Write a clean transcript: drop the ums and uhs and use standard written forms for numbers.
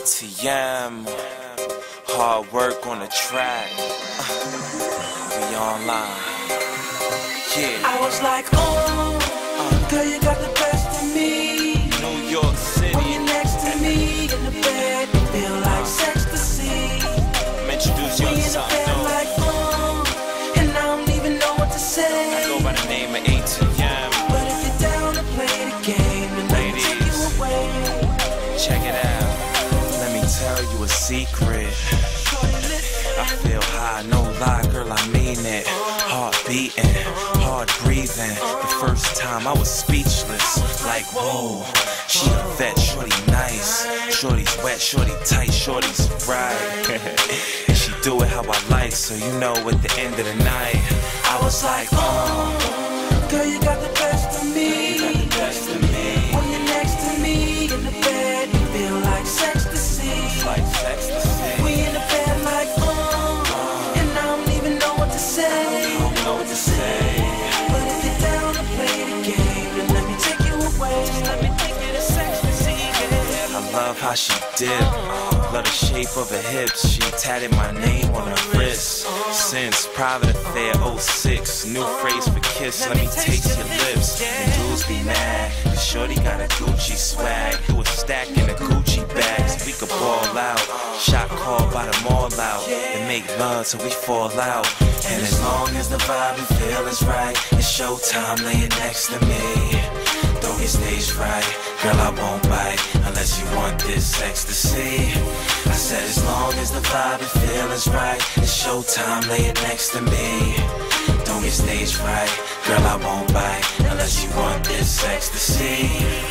ATM, hard work on the track. We online. Yeah. I was like, oh, girl, you got the best of me. New York City. When you're next to me in the bed, you feel like ecstasy. I'm introduce you We to in the something bed though. like, and I don't even know what to say. I go by the name of ATM. But if you're down to play the game, then let me take you away. Check it out. Let me tell you a secret. I feel high, no lie, girl, I mean it. Heart beating, hard breathing. The first time I was speechless, like whoa. She a vet, shorty nice. Shorty's wet, shorty tight, shorty's right. And she do it how I like, so you know at the end of the night, I was like, oh, girl, you got the best of me. you got the best of me. When you're next to me in the bed, you feel like ecstasy. It's like ecstasy. We in the bed like, and I don't even know what to say. I don't know what to say. But if you're down to play the game, then let me take you away. Just let me take you to ecstasy. I love how she dip, love the shape of her hips. She tatted my name on her wrist. Since private affair 06, new phrase for kiss. Let me taste your lips. And dudes be mad, cause shorty got a Gucci swag. Do a stack in the Gucci bags. We could ball out. Shot called by them all out. And make love till we fall out. And as long as the vibe and feel is right, it's showtime laying next to me. Don't get stage fright, girl, I won't bite unless you want this ecstasy. I said as long as the vibe and feel is right, it's showtime, lay it next to me. Don't get stage fright, girl, I won't bite unless you want this ecstasy.